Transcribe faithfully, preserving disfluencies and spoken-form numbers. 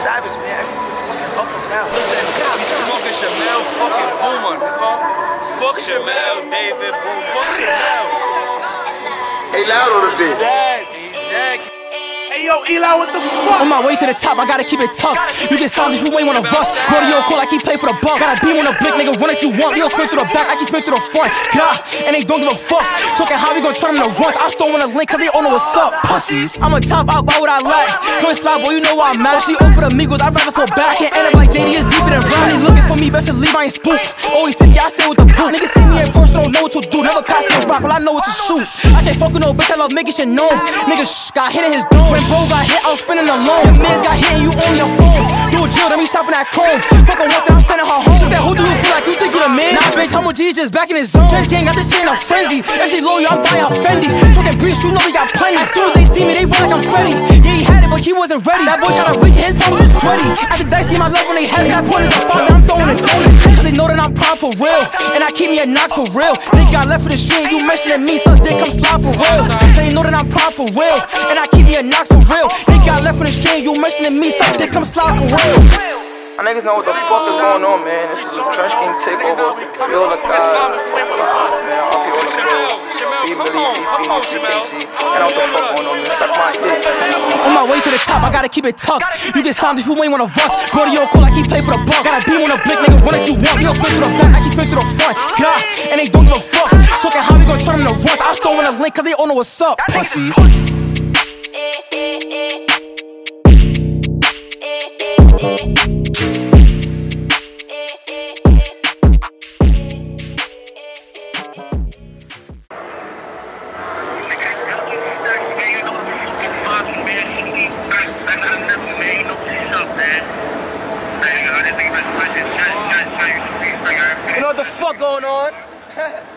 savage, man. Everything's fucking up and down. He's smoking Chanel fucking Boomer, nigga. Fuck Chanel, David Boom. Fuck Chanel. Hey, loud on the bitch. He's dead. He's dead. Hey yo, Eli, what the fuck? On my way to the top, I gotta keep it tucked. You get stopped if you ain't one of us. Go to your call, I keep play for the buck. Got a beam on the blick, nigga, run if you want. You don't spin through the back, I keep spin through the front. God, and they don't give a fuck. Talking how we gon' turn them to runs. I just don't wanna link, cause they all know what's up. Pussies, I'm a top out, why would I lie? Come and slide, boy, you know why I'm mad. She off for the Migos, I'd rather fall back. Can't end up like J D, it's deeper than rap. They looking for me, best to leave, I ain't spook. Always sit, yeah, I stay with the boot. Niggas see me in person, don't know what to do. Never pass no rock, all I know is to shoot. I can't fuck with no bitch, I love making shit known. Niggas shh, got hit in his dome. When bro got hit, I was spinning alone. Your mans got hit and you on your phone. Do a drill, then we shopping at Chrome. Fuck her once, then I'm sending her home. She said, who do you feel like you think you the man? Nah, bitch, Humble G's just back in his zone. Dredge gang got this shit in a frenzy. If she low, you, I'm buying a Fendi. Talking breeze, you know we got plenty. As soon as they see me, they run like I'm Freddy. Yeah, he had it, but he wasn't ready. That boy tryna reach his palm was sweaty. At the dice game, I love when they heavy. That point is the fault that I'm throwing it on it. Cause they know that I'm proud for real. And I keep me a knock for real. They got left for the street, you mentioning me, so they come slide for real. They know that I'm proud for real. And I keep me a knock for real. They got left for the street, you mentioning me, so they come slide for real. My niggas know what the fuck is going on, man. This is a Trench King takeover. Feel the guys. Man, I'll be on the field. Be really, be really, and I'm the fuck going on, man. Suck my dick. On my way to the top, I gotta keep it tucked. You get stopped if you ain't one of us. Go to your call, I keep play for the buck. Got a beam on the blick, nigga, run if you want. You don't spin through the back, I keep spin through the front. God, and they don't give a fuck. Talking how we gon' turn them to runs. I just don't wanna link, cause they all know what's up. Pussy. You know what the fuck going on?